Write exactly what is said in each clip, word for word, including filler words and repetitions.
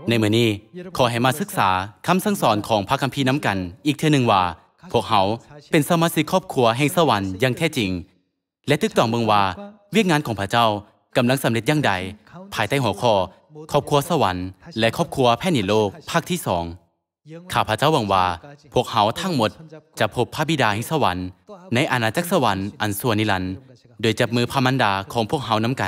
ในมื้อนี้ขอให้มาศึกษาคำสั่งสอนของพระคัมภีร์น้ำกันอีกเทื่อหนึ่งว่าพวกเขาเป็นสมาชิกครอบครัวแห่งสวรรค์อย่างแท้จริงและตึกต้องเบิ่งว่าเวียกงานของพระเจ้ากำลังสำเร็จอย่างใดภายใต้หัวข้อครอบครัวสวรรค์และครอบครัวแผ่นดินโลกภาคที่สองข้าพเจ้าหวังว่าพวกเขาทั้งหมดจะพบพระบิดาแห่งสวรรค์ในอาณาจักรสวรรค์อันส่วนนิรันดร์โดยจับมือพระมารดาของพวกเขานำกัน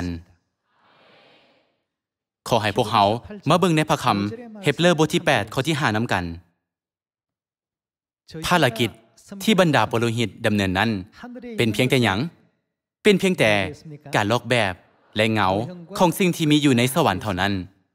ขอให้พวกเขามาเบิ่งในพระคำเฮบเรอบทที่แปดข้อที่ห้านำกันภารกิจที่บรรดาปุโรหิตดำเนินนั้นเป็นเพียงแต่หยังเป็นเพียงแต่การลอกแบบและเงาของสิ่งที่มีอยู่ในสวรรค์เท่านั้น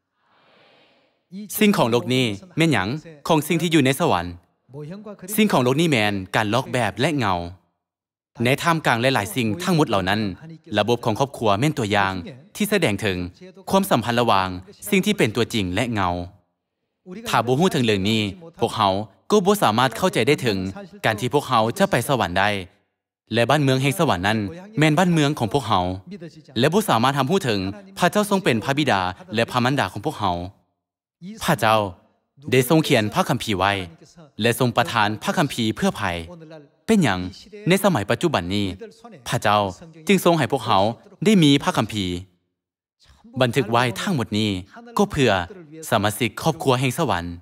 สิ่งของโลกนี้แม่นหยังของสิ่งที่อยู่ในสวรรค์สิ่งของโลกนี้แม่นการลอกแบบและเงาในท่ามกลางหลายๆสิ่งทั้งหมดเหล่านั้นระบบของครอบครัวแม่นตัวอย่างที่แสดงถึงความสัมพันธ์ระหว่างสิ่งที่เป็นตัวจริงและเงาถ้าบ่ฮู้ถึงเรื่องนี้พวกเขาก็บ่สามารถเข้าใจได้ถึงการที่พวกเขาจะไปสวรรค์ได้และบ้านเมืองแห่งสวรรค์นั้นแม่นบ้านเมืองของพวกเขาและบ่สามารถทำฮู้ถึงพระเจ้าทรงเป็นพระบิดาและพระมารดาของพวกเขาพระเจ้าได้ทรงเขียนพระคัมภีร์ไว้และทรงประทานพระคัมภีร์เพื่อภัยเป็นหยังในสมัยปัจจุบันนี้พระเจ้าจึงทรงให้พวกเขาได้มีพระคัมภีร์บันทึกไว้ทั้งหมดนี้ก็เพื่อสมาชิกครอบครัวแห่งสวรรค์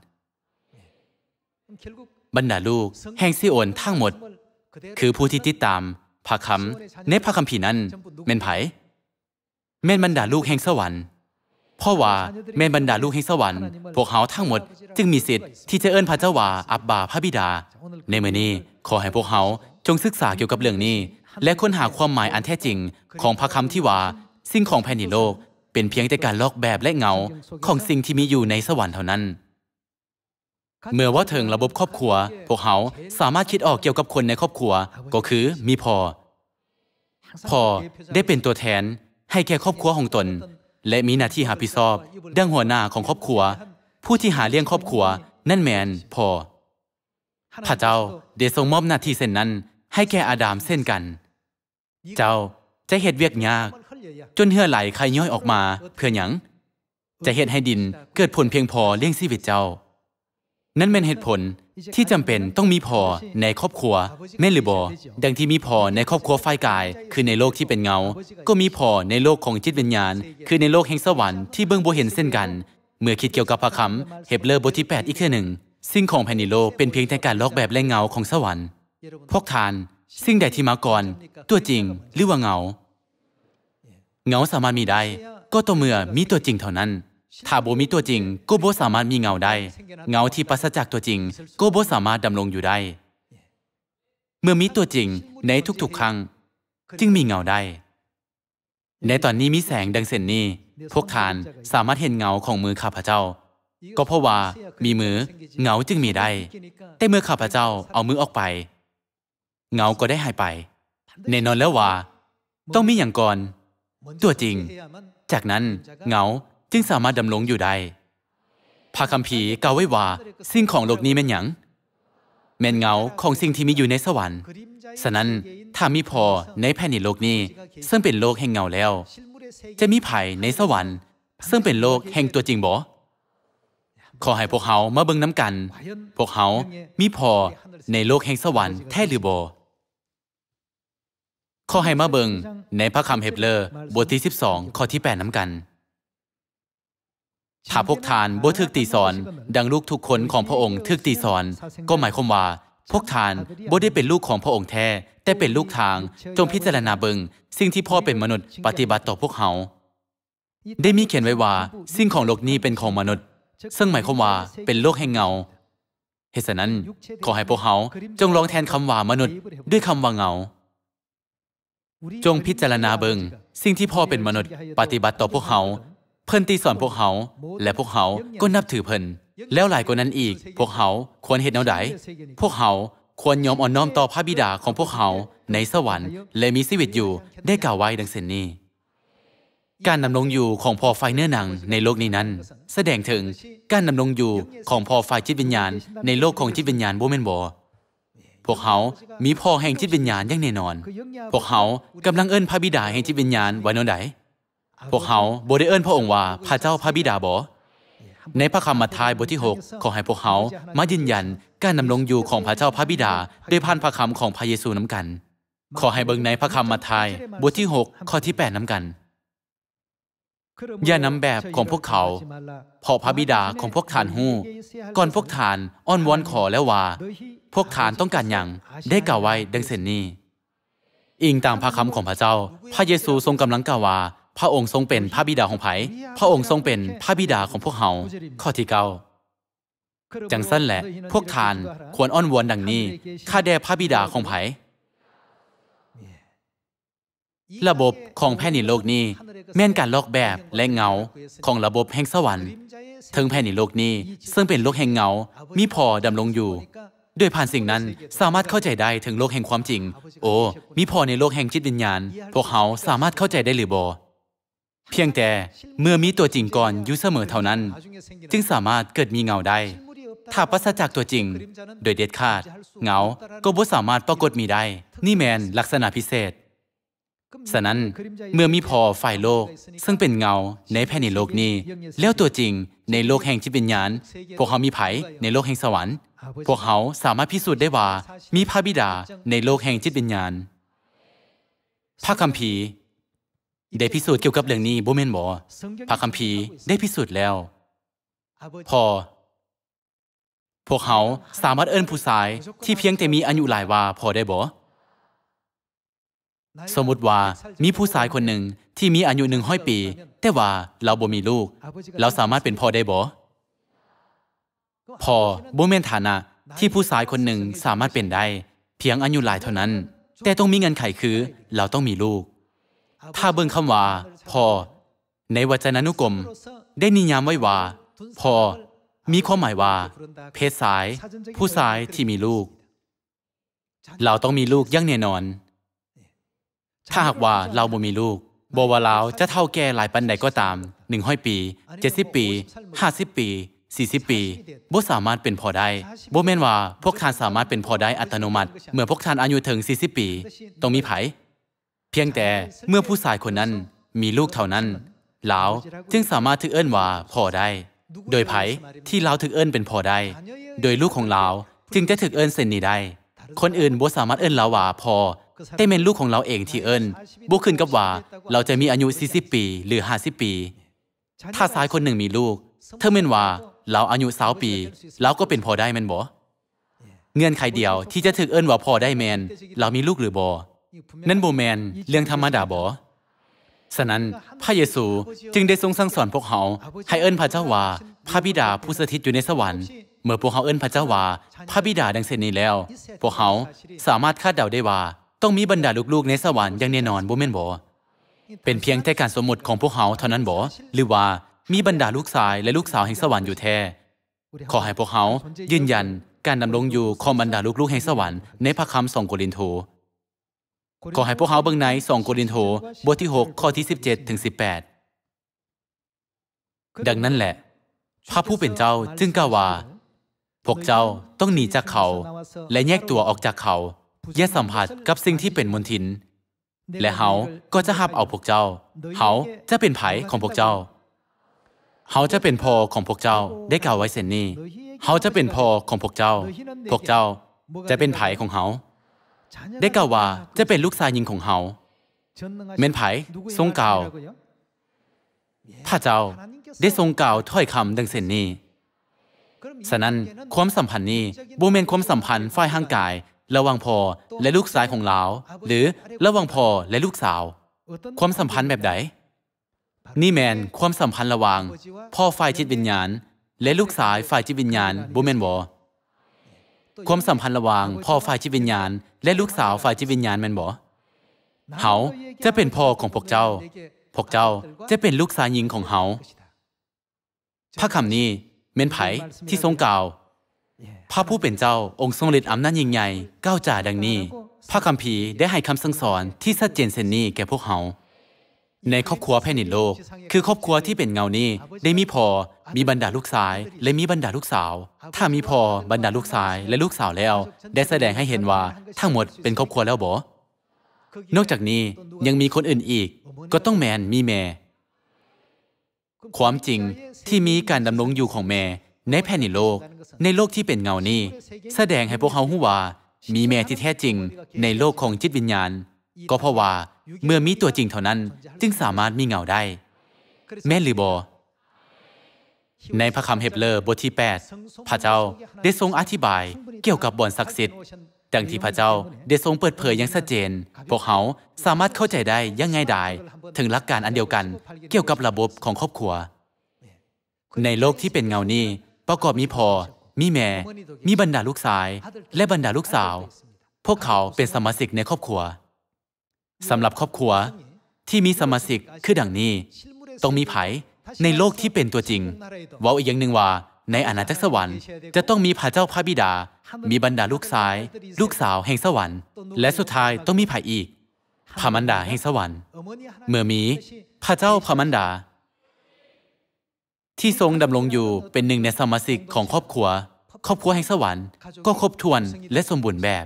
บรรดาลูกแห่งซิโอนทั้งหมดคือผู้ที่ติดตามพระคำในพระคัมภีร์นั้นแม่นไผแม่นบรรดาลูกแห่งสวรรค์เพราะว่าแม่นบรรดาลูกแห่งสวรรค์พวกเขาทั้งหมดจึงมีสิทธิ์ที่จะเอิ้นพระเจ้าว่าอับบาพระบิดาในมื้อนี้ขอให้พวกเขาจงศึกษาเกี่ยวกับเรื่องนี้และค้นหาความหมายอันแท้จริงของพระคำที่ว่าสิ่งของแผ่นดินโลกเป็นเพียงแต่การลอกแบบและเงาของสิ่งที่มีอยู่ในสวรรค์เท่านั้นเมื่อว่าถึงระบบครอบครัวพวกเขาสามารถคิดออกเกี่ยวกับคนในครอบครัวก็คือมีพ่อพ่อได้เป็นตัวแทนให้แก่ครอบครัวของตนและมีหน้าที่รับผิดชอบดังหัวหน้าของครอบครัวผู้ที่หาเลี้ยงครอบครัวนั่นแม่นพ่อพระเจ้าได้ทรงมอบหน้าที่เช่นนั้นให้แก่อาดามเช่นกันเจ้าจะเฮ็ดเวียกยากจนเหือไหลไข่ย่อยออกมาเพื่อหยังจะเฮ็ดให้ดินเกิดผลเพียงพอเลี้ยงชีวิตเจ้านั่นเป็นเหตุผลที่จำเป็นต้องมีพ่อในครอบครัวแม่นหรือบ่ดังที่มีพ่อในครอบครัวฝ่ายกายคือในโลกที่เป็นเงาก็มีพ่อในโลกของจิตวิญญาณคือในโลกแห่งสวรรค์ที่เบิ่งบ่เห็นเช่นกันเมื่อคิดเกี่ยวกับพระคำเฮบเรอบทที่แปดอีกเทื่อหนึ่งสิ่งของแผ่นดินโลกเป็นเพียงแต่การลอกแบบและเงาของสวรรค์พวกทานสิ่งใดที่มาก่อนตัวจริงหรือว่าเงาเงาสามารถมีได้ก็ต่อเมื่อมีตัวจริงเท่านั้นถ้าบ่มีตัวจริงก็บ่สามารถมีเงาได้เงาที่ปราศจากตัวจริงก็บ่สามารถดำรงอยู่ได้เมื่อมีตัวจริงในทุกๆครั้งจึงมีเงาได้ในตอนนี้มีแสงดังเส้นนี้พวกทานสามารถเห็นเงาของมือข้าพเจ้าก็เพราะว่ามีมือเงาจึงมีได้แต่เมื่อข้าพเจ้าเอามือออกไปเงาก็ได้หายไปแน่นอนแล้วว่าต้องมีอย่างก่อนตัวจริงจากนั้นเงาจึงสามารถดำรงอยู่ได้พระคัมภีร์กล่าวไว้ว่าสิ่งของโลกนี้แม่นหยังแม่นเงาของสิ่งที่มีอยู่ในสวรรค์ฉะนั้นถ้ามีพอในแผ่นดินโลกนี้ซึ่งเป็นโลกแห่งเงาแล้วจะมีไผในสวรรค์ซึ่งเป็นโลกแห่งตัวจริงบ่ขอให้พวกเขามาเบิ่งน้ำกันพวกเขามีพอในโลกแห่งสวรรค์แท้หรือบ่ขอให้มาเบิ่งในพระคำเฮบเรอบทที่สิบสองข้อที่แปดน้ำกันถ้าพวกทานบ่ถูกตีสอนดังลูกทุกคนของพระองค์ถูกตีสอนก็หมายความว่าพวกทานบ่ได้เป็นลูกของพระองค์แท้แต่เป็นลูกทางจงพิจารณาเบิ่งสิ่งที่พ่อเป็นมนุษย์ปฏิบัติต่อพวกเขาได้มีเขียนไว้ว่าสิ่งของโลกนี้เป็นของมนุษย์ซึ่งหมายความว่าเป็นโลกแห่งเงาเหตุฉะนั้นขอให้พวกเขาจงลองแทนคำว่ามนุษย์ด้วยคำว่าเงาจงพิจารณาเบิ่งสิ่งที่พ่อเป็นมนุษย์ปฏิบัติต่อพวกเขาเพิ่นตีสอนพวกเขาและพวกเขาก็นับถือเพิ่นแล้วหลายกว่านั้นอีกพวกเขาควรเฮ็ดแนวใดพวกเขาควรยอมอ่อนน้อมต่อพระบิดาของพวกเขาในสวรรค์และมีชีวิตอยู่ได้กล่าวไว้ดังเช่นนี้การดำรงอยู่ของพ่อฝ่ายเนื้อหนังในโลกนี้นั้นแสดงถึงการดำรงอยู่ของพ่อฝ่ายจิตวิญญาณในโลกของจิตวิญญาณบ่แม่นบ่พวกเขามีพ่อแห่งจิตวิญญาณอย่างแน่นอนพวกเขากำลังเอิ้นพระบิดาแห่งจิตวิญญาณไว้แนวใดพวกเขาบ่ได้เอิ้นพระองค์ว่าพระเจ้าพระบิดาบ่ในพระคำมัทธิวบทที่หกขอให้พวกเขามายืนยันการดำรงอยู่ของพระเจ้าพระบิดาโดยผ่านพระคำของพระเยซูน้ำกันขอให้เบิ่งในพระคำมัทธิวบทที่หกข้อที่แปดน้ำกันอย่านำแบบของพวกเขาเพราะพระบิดาของพวกท่านฮู้ก่อนพวกท่านอ้อนวอนขอแล้วว่าพวกท่านต้องการหยังได้กล่าวไว้ดังเช่นนี้อิงตามพระคำของพระเจ้าพระเยซูทรงกำลังกล่าวว่าพระองค์ทรงเป็นพระบิดาของไผพระองค์ทรงเป็นพระบิดาของพวกเฮาข้อที่เก้าจังสั้นแหละพวกท่านควรอ้อนวอนดังนี้ข้าแด่พระบิดาของไผระบบของแผ่นดินโลกนี้แม่นการลอกแบบและเงาของระบบแห่งสวรรค์ถึงแผ่นดินโลกนี้ซึ่งเป็นโลกแห่งเงามีพอดำรงอยู่โดยผ่านสิ่งนั้นสามารถเข้าใจได้ถึงโลกแห่งความจริงโอ้มีพอในโลกแห่งจิตวิญญาณพวกเขาสามารถเข้าใจได้หรือบ่เพียงแต่เมื่อมีตัวจริงก่อนอยู่เสมอเท่านั้นจึงสามารถเกิดมีเงาได้ถ้าปราศจากตัวจริงโดยเด็ดขาดเงาก็บ่สามารถปรากฏมีได้นี่แม่นลักษณะพิเศษฉะนั้นเมื่อมีพอฝ่ายโลกซึ่งเป็นเงาในแผ่นดินโลกนี้แล้วตัวจริงในโลกแห่งจิตวิญญาณพวกเขามีไผในโลกแห่งสวรรค์พวกเขาสามารถพิสูจน์ได้ว่ามีพระบิดาในโลกแห่งจิตวิญญาณพระคัมภีร์ได้พิสูจน์เกี่ยวกับเรื่องนี้บ่แม่นบ่พระคัมภีร์ได้พิสูจน์แล้วพอพวกเขาสามารถเอิ้นผู้ชายที่เพียงแต่มีอายุหลายว่าพอได้บ่สมมุติว่ามีผู้ชายคนหนึ่งที่มีอายุหนึ่งร้อยปีแต่ว่าเราบ่มีลูกเราสามารถเป็นพ่อได้บ่พ่อบ่แม่นฐานะที่ผู้ชายคนหนึ่งสามารถเป็นได้เพียงอายุหลายเท่านั้นแต่ต้องมีเงื่อนไขคือเราต้องมีลูกถ้าเบิ่งคำว่าพ่อในวจนานุกรมได้นิยามไว้ว่าพ่อมีความหมายว่าเพศชายผู้ชายที่มีลูกเราต้องมีลูกอย่างแน่นอนถ้าหากว่าเราบ่มีลูกบ่ว่าเราจะเฒ่าแก่หลายปานใดก็ตามหนึ่งร้อยปีเจ็ดสิบปีห้าสิบปีสี่สิบปีบ่สามารถเป็นพ่อได้บ่แม่นว่าพวกท่านสามารถเป็นพ่อได้อัตโนมัติเมื่อพวกท่านอายุถึงสี่สิบปีต้องมีไผเพียงแต่เมื่อผู้ชายคนนั้นมีลูกเท่านั้นลาวจึงสามารถถูกเอิ้นว่าพ่อได้โดยไผที่ลาวถูกเอิ้นเป็นพ่อได้โดยลูกของลาวจึงจะถูกเอิ้นเช่นนี้ได้คนอื่นบ่สามารถเอิ้นลาวว่าพ่อแต่เป็นลูกของเราเองที่เอิ้นบ่ขึ้นกับว่าเราจะมีอายุสี่สิบปีหรือห้าสิบปีถ้าชายคนหนึ่งมีลูกเธอแม่นว่าเราอายุยี่สิบปีเราก็เป็นพ่อได้แม่นบ่เงื่อนไขเดียวที่จะถูกเอิ้นว่าพ่อได้แม่นเรามีลูกหรือบ่นั่นบ่แม่นเรื่องธรรมดาบ่ฉะนั้นพระเยซูจึงได้ทรงสั่งสอนพวกเขาให้เอิ้นพระเจ้าว่าพระบิดาผู้สถิตอยู่ในสวรรค์เมื่อพวกเขาเอิ้นพระเจ้าว่าพระบิดาดังเช่นนี้แล้วพวกเขาสามารถคาดเดาได้ว่าต้องมีบรรดาลูกๆในสวรรค์อย่างแน่นอนบ่แม่นบ่เป็นเพียงแต่การสมมุติของพวกเขาเท่านั้นบ่หรือว่ามีบรรดาลูกชายและลูกสาวแห่งสวรรค์อยู่แท้ขอให้พวกเขายืนยันการดำรงอยู่ของบรรดาลูกๆแห่งสวรรค์ในพระคำสองโครินธ์ขอให้พวกเขาเบิ่งในสองโครินธ์บทที่หกข้อที่สิบเจ็ดถึงสิบแปดดังนั้นแหละพระผู้เป็นเจ้าจึงกล่าวว่าพวกเจ้าต้องหนีจากเขาและแยกตัวออกจากเขาอย่าสัมผัสกับสิ่งที่เป็นมลทินและเฮาก็จะหับเอาพวกเจ้าเฮาจะเป็นไผของพวกเจ้าเฮาจะเป็นพ่อของพวกเจ้าได้กล่าวไว้เช่นนี้เฮาจะเป็นพ่อของพวกเจ้าพวกเจ้าจะเป็นไผของเฮาได้กล่าวว่าจะเป็นลูกชายหญิงของเฮาแม่นไผทรงกล่าวพระเจ้าได้ทรงกล่าวถ้อยคำดังเช่นนี้ฉะนั้นความสัมพันธ์นี้บ่แม่นความสัมพันธ์ฝ่ายร่างกายระหว่างพ่อและลูกชายของเราหรือระหว่างพ่อและลูกสาวความสัมพันธ์แบบใดนี่แม่นความสัมพันธ์ระหว่างพ่อฝ่ายจิตวิญญาณและลูกชายฝ่ายจิตวิญญาณบ่แม่นบ่ความสัมพันธ์ระหว่างพ่อฝ่ายจิตวิญญาณและลูกสาวฝ่ายจิตวิญญาณแม่นบ่เฮาจะเป็นพ่อของพวกเจ้าพวกเจ้าจะเป็นลูกชายหญิงของเฮาพระคำนี้แม่นไผที่ทรงกล่าวพระผู้เป็นเจ้าองค์ทรงฤทธิ์อำนาจยิ่งใหญ่กล่าวจาดังนี้พระคัมภีร์ได้ให้คำสั่งสอนที่ชัดเจนเช่นนี้แก่พวกเฮาในครอบครัวแผ่นดินโลกคือครอบครัวที่เป็นเงานี้ได้มีพ่อมีบรรดาลูกชายและมีบรรดาลูกสาวถ้ามีพ่อบรรดาลูกชายและลูกสาวแล้วได้แสดงให้เห็นว่าทั้งหมดเป็นครอบครัวแล้วบ่นอกจากนี้ยังมีคนอื่นอีกก็ต้องแม่นมีแม่ความจริงที่มีการดำรงอยู่ของแม่ในแผ่นดินโลกในโลกที่เป็นเงานี้แสดงให้พวกเขารู้ว่ามีแม่ที่แท้จริงในโลกของจิตวิญญาณก็เพราะว่าเมื่อมีตัวจริงเท่านั้นจึงสามารถมีเงาได้แม่นหรือบ่ในพระคัมภีร์เฮบเรอบทที่แปดพระเจ้าได้ทรงอธิบายเกี่ยวกับบ่อนศักดิ์สิทธิ์ดังที่พระเจ้าได้ทรงเปิดเผยอย่างชัดเจนพวกเขาสามารถเข้าใจได้อย่างง่ายดายถึงหลักการอันเดียวกันเกี่ยวกับระบบของครอบครัวในโลกที่เป็นเงานี้ประกอบมีพ่อมีแม่มีบรรดาลูกชายและบรรดาลูกสาวพวกเขาเป็นสมาชิกในครอบครัวสำหรับครอบครัวที่มีสมาชิกคือดังนี้ต้องมีไผในโลกที่เป็นตัวจริงเว้าอีกอย่างหนึ่งว่าในอาณาจักรสวรรค์จะต้องมีพระเจ้าพระบิดามีบรรดาลูกชายลูกสาวแห่งสวรรค์และสุดท้ายต้องมีไผอีกพระมารดาแห่งสวรรค์เมื่อมีพระเจ้าพระมารดาที่ทรงดำรงอยู่เป็นหนึ่งในสมาชิกของครอบครัวครอบครัวแห่งสวรรค์ก็ครบถ้วนและสมบูรณ์แบบ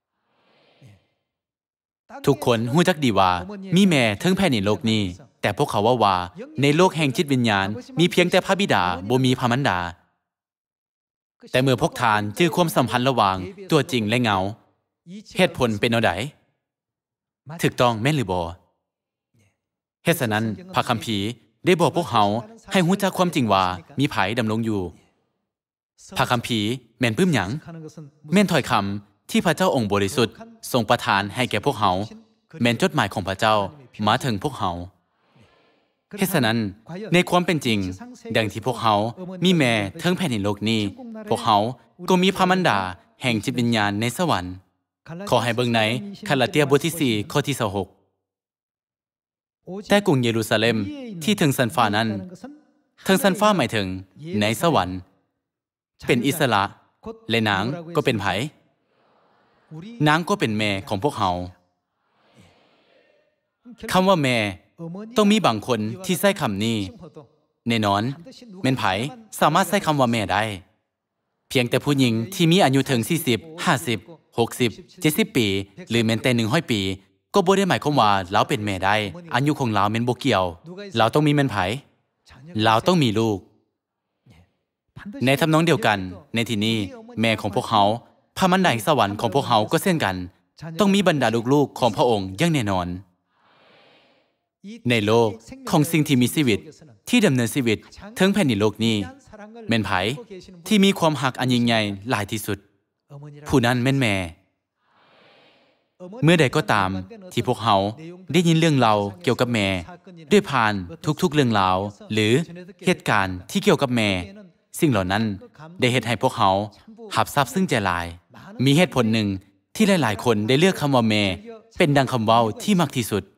ทุกคนรู้จักดีว่ามีแม่ทั้งแผ่นดินโลกนี้แต่พวกเขาว่าว่าในโลกแห่งจิตวิญญาณมีเพียงแต่พระบิดาบ่มีพระมารดาแต่เมื่อพวกทานจื้อความสัมพันธ์ระหว่างตัวจริงและเงาเหตุผลเป็นเอาใดถูกต้องแม่นหรือบ่เหตุฉะนั้นพระคัมภีร์ได้บอกพวกเขาให้รู้จักความจริงว่ามีไผดำรงอยู่พระคัมภีร์แม่นปึ้มหยังแม่นถ้อยคำที่พระเจ้าองค์บริสุทธิ์ทรงประทานให้แก่พวกเขาแม่นจดหมายของพระเจ้ามาถึงพวกเขาเหตุฉะนั้นในความเป็นจริงดังที่พวกเขามีแม่ทั้งแผ่นดินโลกนี้พวกเขาก็มีพระมารดาแห่งจิตวิญญาณในสวรรค์ขอให้เบิ่งในคาลาเตียบทที่สี่ข้อที่ยี่สิบหกแต่กรุงเยรูซาเล็มที่ถึงสันฟ้านั้นถึงสันฟ้าหมายถึงในสวรรค์เป็นอิสระและนางก็เป็นไผนางก็เป็นแม่ของพวกเขาคำว่าแม่ต้องมีบางคนที่ใช้คำนี้แน่นอนแม่นไผสามารถใช้คำว่าแม่ได้เพียงแต่ผู้หญิงที่มีอายุถึงสี่สิบ ห้าสิบ หกสิบ เจ็ดสิบปีหรือแม้แต่หนึ่งร้อยปีก็บ่ได้หมายความว่าเราเป็นแม่ได้อายุของเราแม่นบ่เกี่ยวเราต้องมีแม่นไผเราต้องมีลูกในทำนองเดียวกันในที่นี้แม่ของพวกเขาพระมารดาแห่งสวรรค์ของพวกเขาก็เช่นกันต้องมีบรรดาลูกๆของพระองค์อย่างแน่นอนในโลกของสิ่งที่มีชีวิตที่ดำเนินชีวิตทั้งแผ่นดินโลกนี้แม่นไผที่มีความหักอันยิ่งใหญ่หลายที่สุดผู้นั้นแม่นแม่เมื่อใดก็ตามที่พวกเขาได้ยินเรื่องราวเกี่ยวกับแม่ด้วยผ่านทุกๆเรื่องราวหรือเหตุการณ์ที่เกี่ยวกับแม่สิ่งเหล่านั้นได้เฮ็ดให้พวกเขาหับซับซึ้งใจหลายมีเหตุผลหนึ่งที่หลายๆคนได้เลือกคำว่าแม่เป็นดังคำเว้าที่มักที่สุด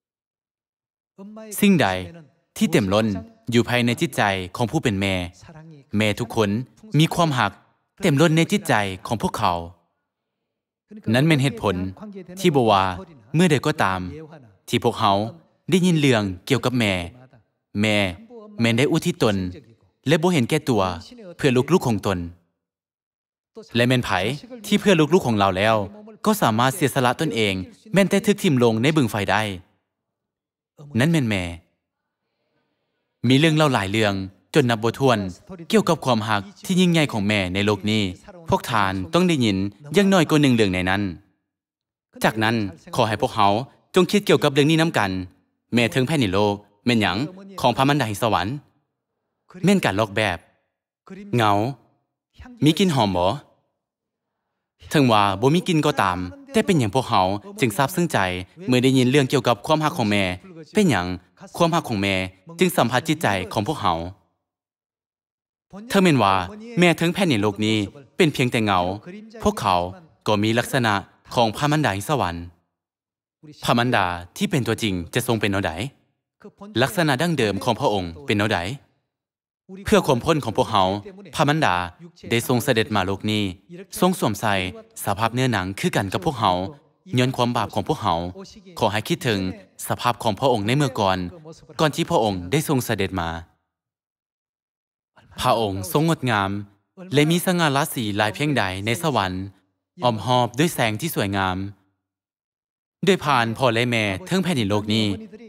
สิ่งใดที่เต็มล้นอยู่ภายในจิตใจของผู้เป็นแม่แม่ทุกคนมีความหักเต็มล้นในจิตใจของพวกเขานั้นเป็นเหตุผลที่บอกว่าเมื่อใดก็ตามที่พวกเขาได้ยินเรื่องเกี่ยวกับแม่แม่แม่ได้อุทิศตนและบ่เห็นแก่ตัวเพื่อลูกๆของตนและแม่นไผที่เพื่อลูกๆของเราแล้วก็สามารถเสียสละตนเองแม้แต่ถูกทิ่มลงในบึงไฟได้นั้นแม่นแม่มีเรื่องเล่าหลายเรื่องจนนับบ่ถ้วนเกี่ยวกับความหักที่ยิ่งใหญ่ของแม่ในโลกนี้พวกทานต้องได้ยินอย่างน้อยกว่าหนึ่งเรื่องในนั้นจากนั้นขอให้พวกเขาจงคิดเกี่ยวกับเรื่องนี้นํกันแม่ถึงแผ่นดินโลกแม่นหยังของพระมารดาแห่งสวรรค์แม่นการลอกแบบเงามีกลิ่นหอมบ่ถึงว่าบ่มีกลิ่นก็ตามแต่เป็นหยังพวกเขาจึงซาบซึ้งใจเมื่อได้ยินเรื่องเกี่ยวกับความรักของแม่เป็นหยังความรักของแม่จึงสัมผัสจิตใจของพวกเขาเธอแม่นว่าแม่ทั้งแผ่นดินโลกนี้เป็นเพียงแต่เงาพวกเขาก็มีลักษณะของพระมารดาแห่งสวรรค์พระมารดาที่เป็นตัวจริงจะทรงเป็นแนวใดลักษณะดั้งเดิมของพระองค์เป็นแนวใดเพื่อความพ้นของพวกเขาพระมารดาได้ทรงเสด็จมาโลกนี้ทรงสวมใส่สภาพเนื้อหนังคือกันกับพวกเขาย้อนความบาปของพวกเขาขอให้คิดถึงสภาพของพระองค์ในเมื่อก่อนก่อนที่พระองค์ได้ทรงเสด็จมาพระองค์ทรงงดงามและมีสง่าราศีหลายเพียงใดในสวรรค์อ้อมหอบด้วยแสงที่สวยงามด้วยผ่านพ่อและแม่ทั้งแผ่นดินโลกนี้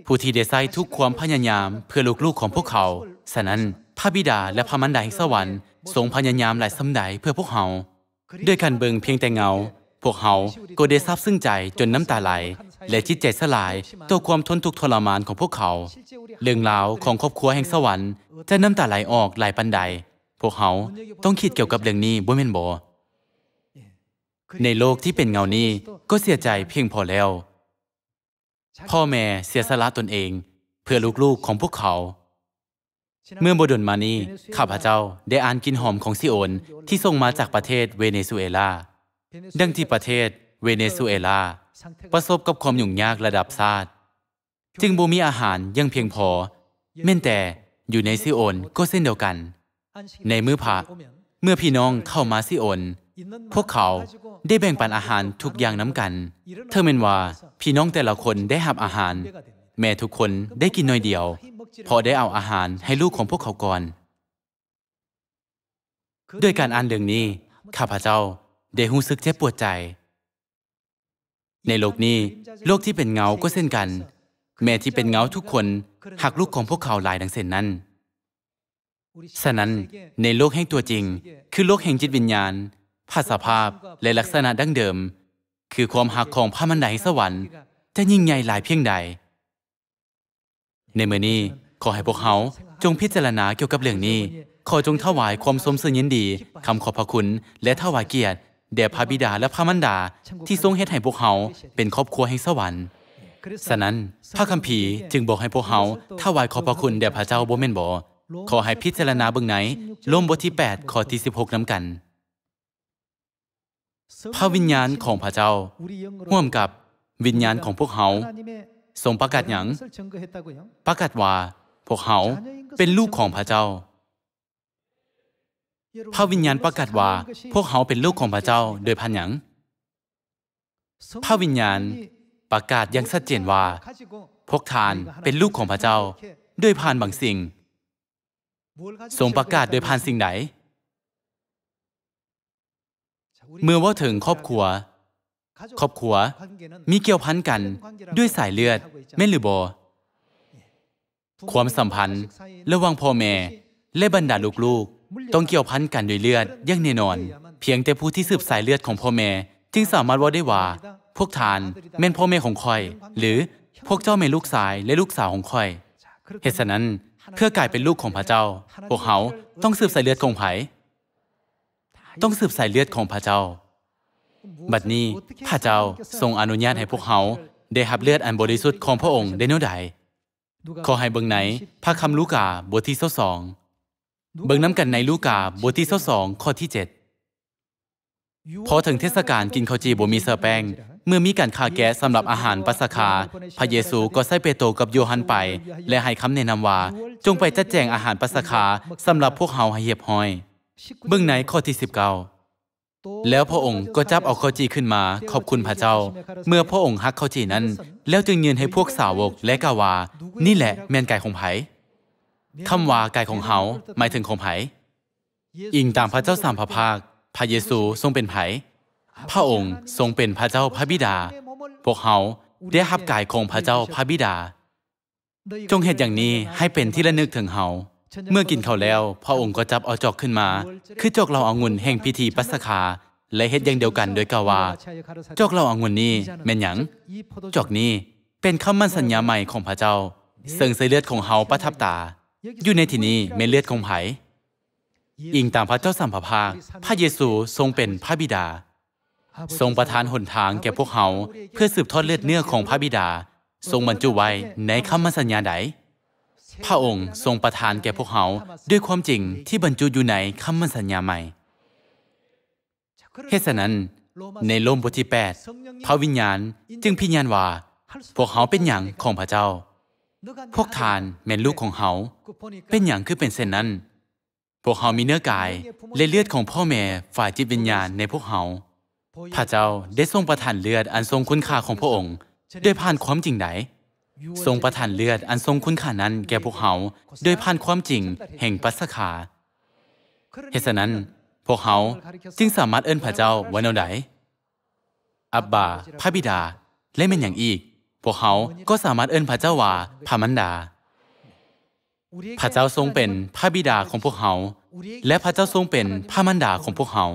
ผู้ที่ได้ใส่ทุกความพยายามเพื่อลูกๆของพวกเขาฉะนั้นพระบิดาและพระมารดาแห่งสวรรค์ทรงพยายามหลายสำใดเพื่อพวกเขาด้วยการเบิ่งเพียงแต่เงาพวกเขาก็ได้ซาบซึ้งใจจนน้ำตาไหลและจิตใจสลายต่อความทนทุกข์ทรมานของพวกเขาเรื่องราวของครอบครัวแห่งสวรรค์จะน้ำตาไหลออกหลายปันใดพวกเขาต้องคิดเกี่ยวกับเรื่องนี้บ่แม่นบ่ในโลกที่เป็นเงานี้ก็เสียใจเพียงพอแล้วพ่อแม่เสียสละตนเองเพื่อลูกๆของพวกเขาเมื่อบ่ดนมานี้ข้าพเจ้าได้อ่านกลิ่นหอมของซิโอนที่ส่งมาจากประเทศเวเนซุเอลาดังที่ประเทศเวเนซุเอลาประสบกับความยุ่งยากระดับชาติจึงบ่มีอาหารยังเพียงพอแม้แต่อยู่ในซิโอนก็เช่นเดียวกันในมื้อพระเมื่อพี่น้องเข้ามาซิโอนพวกเขาได้แบ่งปันอาหารทุกอย่างน้ำกันเธอแม่นว่าพี่น้องแต่ละคนได้รับอาหารแม่ทุกคนได้กินน้อยเดียวพอได้เอาอาหารให้ลูกของพวกเขาก่อนด้วยการอ่านเรื่องนี้ข้าพเจ้าได้รู้สึกเจ็บปวดใจในโลกนี้โลกที่เป็นเงาก็เช่นกันแม่ที่เป็นเงาทุกคนหักลูกของพวกเขาหลายดังเช่นนั้นฉะนั้นในโลกแห่งตัวจริงคือโลกแห่งจิตวิญญาณภาษาภาพและลักษณะดั้งเดิมคือความหักของพระมารดาแห่งสวรรค์จะยิ่งใหญ่หลายเพียงใดในมื้อนี้ขอให้พวกเขาจงพิจารณาเกี่ยวกับเรื่องนี้ขอจงถวายความสมสึกยินดีคำขอบพระคุณและถวายเกียรติแด่พระบิดาและพระมารดาที่ทรงเฮ็ดให้พวกเขาเป็นครอบครัวแห่งสวรรค์ฉะนั้นพระคัมภีร์จึงบอกให้พวกเขาถวายขอบพระคุณแด่พระเจ้าบ่แม่นบ่ขอให้พิจารณาเบิ่งไหนโรมบทที่แปดข้อที่สิบหกนำกันพระวิญญาณของพระเจ้าร่วมกับวิญญาณของพวกเขาทรงประกาศหยังประกาศว่าพวกเขาเป็นลูกของพระเจ้าพระวิญญาณประกาศว่าพวกเขาเป็นลูกของพระเจ้าโดยผ่านหยังพระวิญญาณประกาศอย่างชัดเจนว่าพวกท่านเป็นลูกของพระเจ้าโดยผ่านบางสิ่งทรงประกาศโดยผ่านสิ่งใดเมื่อว่าถึงครอบครัวครอบครัวมีเกี่ยวพันกันด้วยสายเลือดแม่นหรือบ่ความสัมพันธ์ระหว่างพ่อแม่และบรรดาลูกๆต้องเกี่ยวพันกันด้วยเลือดอย่างแน่นอนเพียงแต่ผู้ที่สืบสายเลือดของพ่อแม่จึงสามารถว่าได้ว่าพวกท่านแม่นพ่อแม่ของข้อยหรือพวกเจ้าแม่ลูกชายและลูกสาวของข้อยเหตุฉะนั้นเพื่อกลายเป็นลูกของพระเจ้าพวกเขาต้องสืบสายเลือดของไผต้องสืบสายเลือดของพระเจ้าบัดนี้พระเจ้าทรงอนุญาตให้พวกเขาได้รับเลือดอันบริสุทธิ์ของพระองค์ได้แนวใดขอให้เบิ่งในพระคำลูกาบทที่ยี่สิบสองเบิ่งน้ำกันในลูกาบทที่ยี่สิบสองข้อที่เจ็ดพอถึงเทศกาลกินข้าวจีบ่มีเสื้อแป้งเมื่อมีการฆ่าแกะสำหรับอาหารปัสกาพระเยซูก็ใส่เปโตรกับโยฮันไปและให้คำแนะนำว่าจงไปจัดแจงอาหารปัสกาสำหรับพวกเขาให้เรียบร้อยเบิ่งในข้อที่สิบเก้าแล้วพระองค์ก็จับเอาข้าวจีขึ้นมาขอบคุณพระเจ้าเมื่อพระองค์ฮักข้าวจีนั้นแล้วจึงยืนให้พวกสาวกและกล่าวว่านี่แหละแม่นกายของไผคำว่ากายของเฮาหมายถึงของไผอิงตามพระเจ้าสามพระภาคพระเยซูทรงเป็นไผพระองค์ทรงเป็นพระเจ้าพระบิดาพวกเฮาได้รับกายของพระเจ้าพระบิดาจงเฮ็ดอย่างนี้ให้เป็นที่ระลึกถึงเฮาเมื่อกินข้าวแล้วพระองค์ก็จับเอาจอกขึ้นมาคือจอกเหล้าองุ่นแห่งพิธีปัสกาและเฮ็ดอย่างเดียวกันโดยกล่าวว่าจอกเหล้าองุ่นนี้แม่นหยังจอกนี้เป็นคำมั่นสัญญาใหม่ของพระเจ้าซึ่งใส่เลือดของเฮาประทับตาอยู่ในที่นี้แม่นเลือดของไผอิงตามพระเจ้าสัมภภาคพระเยซูทรงเป็นพระบิดาทรงประทานหนทางแก่พวกเฮาเพื่อสืบทอดเลือดเนื้อของพระบิดาทรงบรรจุไว้ในคำมั่นสัญญาใดพระองค์ทรงประทานแก่พวกเขาด้วยความจริงที่บรรจุอยู่ในคำมั่นสัญญาใหม่เหตุฉะนั้นในโรมบทที่แปดพระวิญญาณจึงพิญญาณว่าพวกเขาเป็นหยังของพระเจ้าพวกทานแม่นลูกของเขาเป็นหยังคือเป็นเช่นนั้นพวกเขามีเนื้อกายและเลือดของพ่อแม่ฝ่ายจิตวิญญาณในพวกเขาพระเจ้าได้ทรงประทานเลือดอันทรงคุณค่าของพระองค์ด้วยผ่านความจริงใดทรงประทานเลือดอันทรงคุณค่านั้นแก่พวกเขาโดยผ่านความจริงแห่งปัสกาเหตุฉะนั้นพวกเขาจึงสามารถเอิ้นพระเจ้าว่าแนวใดอับบาพระบิดาและแม่นอย่างอีกพวกเขาก็สามารถเอิ้นพระเจ้าว่าพระมันดาพระเจ้าทรงเป็นพระบิดาของพวกเขาและพระเจ้าทรงเป็นพระมันดาของพวกเขา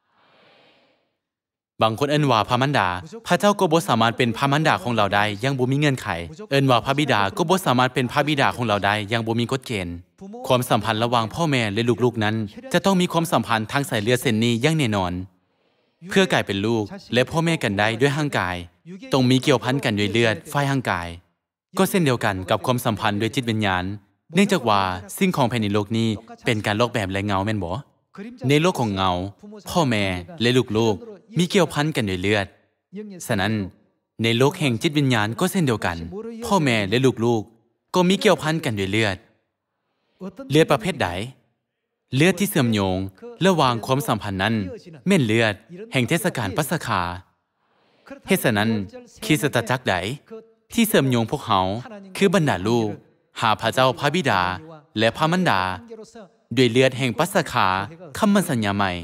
บางคนเอิ้นว่าพระมันดาพระเจ้าก็บ่สามารถเป็นพระมันดาของเราได้ยังบ่มีเงื่อนไขเอิ้นว่าพระบิดาก็บ่สามารถเป็นพระบิดาของเราได้ยังบ่มีกฎเกณฑ์ความสัมพันธ์ระหว่างพ่อแม่และลูกๆนั้นจะต้องมีความสัมพันธ์ทางสายเลือดเส้นนี้อย่างแน่นอนเพื่อกลายเป็นลูกและพ่อแม่กันได้ด้วยร่างกายต้องมีเกี่ยวพันกันด้วยเลือดฝ่ายร่างกายก็เช่นเดียวกันกับความสัมพันธ์ด้วยจิตวิญญาณเนื่องจากว่าสิ่งของภายในโลกนี้เป็นการลอกแบบและเงาแม่นบ่ในโลกของเงาพ่อแม่และลูกๆมีเกี่ยวพันกันด้วยเลือดฉะนั้นในโลกแห่งจิตวิญญาณก็เช่นเดียวกันพ่อแม่และลูกๆก็มีเกี่ยวพันกันด้วยเลือดเลือดประเภทใดเลือดที่เสื่อมโยงระหว่างความสัมพันธ์นั้นแม่นเลือดแห่งเทศกาลปัสกาเหตุฉะนั้นคริสตจักรใดที่เสื่อมโยงพวกเขาคือบรรดาลูกหาพระเจ้าพระบิดาและพระมันดาด้วยเลือดแห่งปัสกาคำมั่นสัญญาใหม่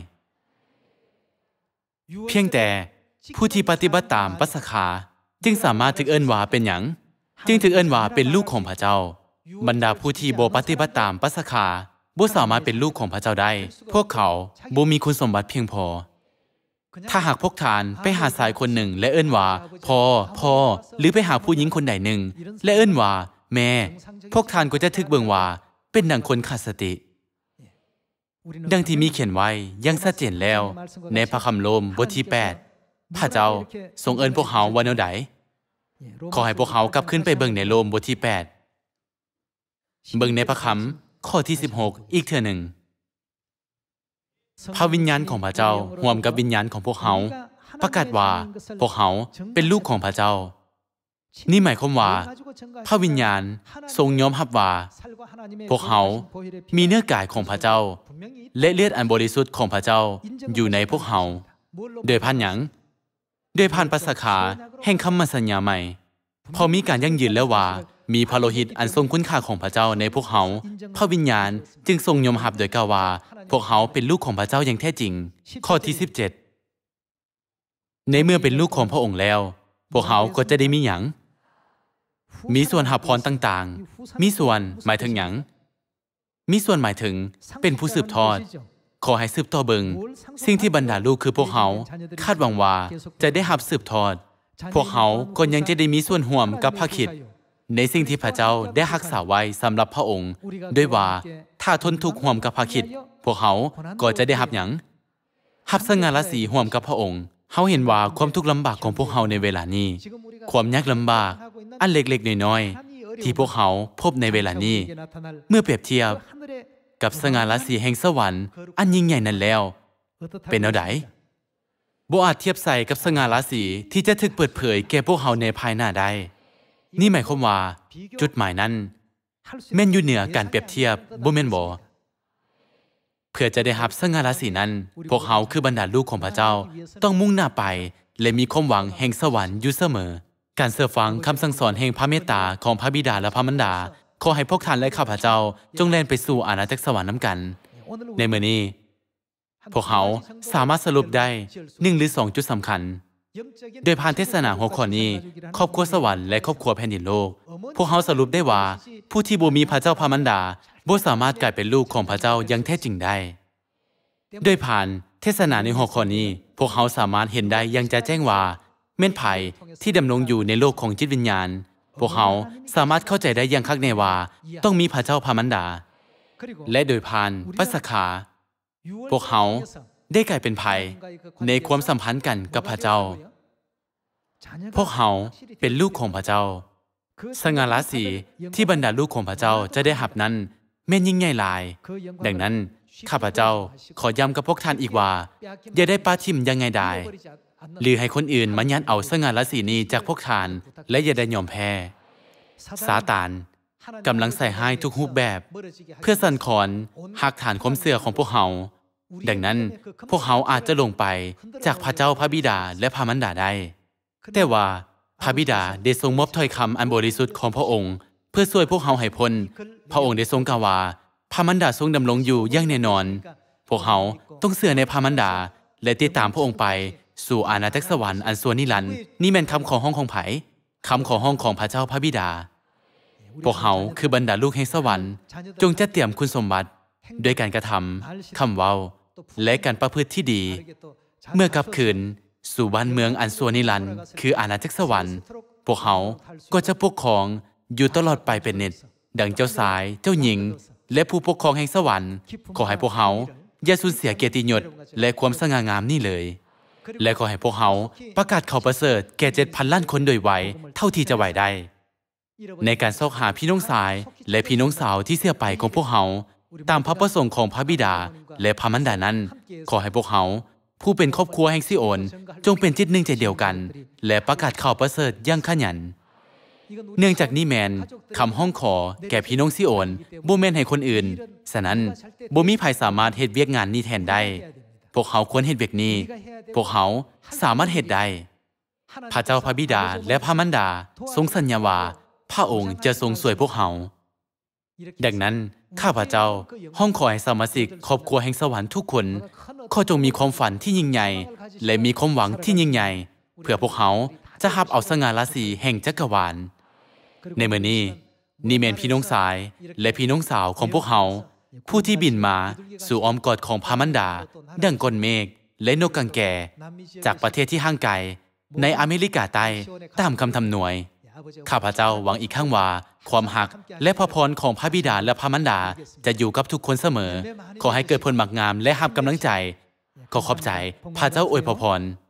เพียงแต่ผู้ที่ปฏิบัติตามปัสกาจึงสามารถถึกเอิ้นว่าเป็นหยังจึงถึกเอิ้นว่าเป็นลูกของพระเจ้าบรรดาผู้ที่บ่ปฏิบัติตามปัสกาบ่สามารถเป็นลูกของพระเจ้าได้พวกเขาบ่มีคุณสมบัติเพียงพอถ้าหากพวกท่านไปหาชายคนหนึ่งและเอิ้นว่าพ่อพ่อหรือไปหาผู้หญิงคนใดหนึ่งและเอิ้นว่าแม่พวกท่านก็จะถึกเบิ่งว่าเป็นดังคนขาดสติดังที่มีเขียนไว้ยังชัดเจนแล้วในพระคัมภีร์โรมบทที่แปดพระเจ้าทรงเอิ้นพวกเขาว่าแนวใดขอให้พวกเขากลับขึ้นไปเบิ่งในโรมบทที่แปดเบิ่งในพระคัมภีร์ข้อที่สิบหกอีกเทื่อหนึ่งพระวิญญาณของพระเจ้าร่วมกับวิญญาณของพวกเขาประกาศว่าพวกเขาเป็นลูกของพระเจ้านี่หมายความว่าพระวิญญาณทรงยอมรับว่าพวกเขามีเนื้อกายของพระเจ้าและเลือดอันบริสุทธิ์ของพระเจ้าอยู่ในพวกเขาโดยผ่านหยังโดยผ่านปัสกาแห่งคำมั่นสัญญาใหม่พอมีการยั่งยืนแล้วว่ามีพระโลหิตอันทรงคุณค่าของพระเจ้าในพวกเขาพระวิญญาณจึงทรงยอมรับโดยกล่าวว่าพวกเขาเป็นลูกของพระเจ้าอย่างแท้จริงข้อที่สิบเจ็ดในเมื่อเป็นลูกของพระองค์แล้วพวกเขาก็จะได้มีหยังมีส่วนรับพรต่างๆมีส่วนหมายถึงหยังมีส่วนหมายถึงเป็นผู้สืบทอดขอให้สืบต่อเบิงสิ่งที่บรรดาลูกคือพวกเขาคาดหวังว่าจะได้รับสืบทอดพวกเขาก็ยังจะได้มีส่วนร่วมกับพระคริสต์ในสิ่งที่พระเจ้าได้รักษาไว้สำหรับพระองค์ด้วยว่าถ้าทนทุกข์ร่วมกับพระคริสต์พวกเขาก็จะได้รับหยังรับสง่าราศีร่วมกับพระองค์เฮาเห็นว่าความทุกข์ลำบากของพวกเขาในเวลานี้ความยากลำบากอันเล็กๆน้อยๆที่พวกเขาพบในเวลานี้เมื่อเปรียบเทียบกับสง่าราศีแห่งสวรรค์อันยิ่งใหญ่นั้นแล้วเป็นแนวใดบ่อาจเทียบใส่กับสง่าราศีที่จะถูกเปิดเผยแก่พวกเขาในภายหน้าได้นี่หมายความว่าจุดหมายนั้นแม่นอยู่เหนือการเปรียบเทียบบ่แม่นบ่เพื่อจะได้รับสง่าราศีนั้นพวกเขาคือบรรดาลูกของพระเจ้าต้องมุ่งหน้าไปและมีความหวังแห่งสวรรค์อยู่เสมอการเสื่อฟังคำสั่งสอนแห่งพระเมตตาของพระบิดาและพระมารดาขอให้พวกท่านและข้าพเจ้าจงแล่นไปสู่อาณาจักรสวรรค์นำกันในมื้อนี้พวกเขาสามารถสรุปได้หนึ่งหรือสองจุดสำคัญโดยผ่านเทศนาหัวข้อนี้ครอบครัวสวรรค์และครอบครัวแผ่นดินโลกพวกเขาสรุปได้ว่าผู้ที่บ่มีพระเจ้าพระมารดาบ่สามารถกลายเป็นลูกของพระเจ้าอย่างแท้จริงได้โดยผ่านเทศนาในหัวข้อนี้พวกเขาสามารถเห็นได้อย่างจะแจ้งว่าแม่นไผที่ดำรงอยู่ในโลกของจิตวิญญาณพวกเขาสามารถเข้าใจได้อย่างคักแน่ว่าต้องมีพระเจ้าพระมารดาและโดยผ่านปัสกาพวกเขาได้กลายเป็นไผในความสัมพันธ์กันกับพระเจ้าพวกเขาเป็นลูกของพระเจ้าสง่าราศีที่บรรดาลูกของพระเจ้าจะได้รับนั้นแม่นยิ่งใหญ่หลายดังนั้นข้าพเจ้าขอย้ำกับพวกท่านอีกว่าอย่าได้ปาทิ่มยังไงได้หรือให้คนอื่นมายัดเอาสง่าราศีนี้จากพวกท่านและอย่าได้ยอมแพ้ซาตานกำลังใส่ให้ทุกรูปแบบเพื่อสั่นคลอนหักฐานความเชื่อของพวกเขาดังนั้นพวกเขาอาจจะลงไปจากพระเจ้าพระบิดาและพระมารดาได้แต่ว่าพระบิดาได้ทรงมอบถ้อยคำอันบริสุทธิ์ของพระองค์เพื่อช่วยพวกเขาให้พ้นพระองค์ได้ทรงกล่าวว่าพระมารดาทรงดำรงอยู่อย่างแน่นอนพวกเขาต้องเชื่อในพระมารดาและติดตามพระองค์ไปสู่อาณาจักรสวรรค์อันสวนนิรันดร์นี่แม่นคำของห้องของไผคำขอห้องของพระเจ้าพระบิดาพวกเขาคือบรรดาลูกแห่งสวรรค์จงจัดเตรียมคุณสมบัติด้วยการกระทำคำเว้าและการประพฤติที่ดีเมื่อกลับคืนสู่บ้านเมืองอันสวนิรันดร์คืออาณาจักรสวรรค์พวกเขาก็จะปกครองอยู่ตลอดไปเป็นนิจดังเจ้าสายเจ้าหญิงและผู้ปกครองแห่งสวรรค์ขอให้พวกเขาอย่าสูญเสียเกียรติยศและความสง่างามนี่เลยและขอให้พวกเขาประกาศข่าวประเสริฐแก่เจ็ดพันล้านคนโดยไวเท่าที่จะไหวได้ในการซอกหาพี่น้องสายและพี่น้องสาวที่เสียไปของพวกเขาตามพระประสงค์ของพระบิดาและพระมารดานั้นขอให้พวกเขาผู้เป็นครอบครัวแห่งซิโอนจงเป็นจิตหนึ่งใจเดียวกันและประกาศข่าวประเสริฐอย่างขยันเนื่องจากนี่แมนคำห้องขอแก่พี่น้องซิโอนบ่แม่นให้คนอื่นฉะนั้นบ่มีใครสามารถเฮ็ดเวียกงานนี้แทนได้พวกเขาควรเฮ็ดเวียกนี้พวกเขาสามารถเฮ็ดได้พระเจ้าพระบิดาและพระมารดาทรงสัญญาว่าพระองค์จะทรงช่วยพวกเขาดังนั้นข้าพเจ้าห้องขอให้สมาชิกครอบครัวแห่งสวรรค์ทุกคนขอจงมีความฝันที่ยิ่งใหญ่และมีความหวังที่ยิ่งใหญ่เพื่อพวกเขาจะรับเอาสง่าราศีแห่งจักรวาลในมื้อนี้นี่แม่นพี่น้องสายและพี่น้องสาวของพวกเขาผู้ที่บินมาสู่อ้อมกอดของพระมารดาดังก้อนเมฆและนกกังแก่จากประเทศที่ห่างไกลในอเมริกาใต้ตามคำทำนวยข้าพเจ้าหวังอีกครั้งว่าความหักและพระพรของพระบิดาและพระมารดาจะอยู่กับทุกคนเสมอขอให้เกิดผลหมากงามและรับกำลังใจขอขอบใจพระเจ้าอวยพร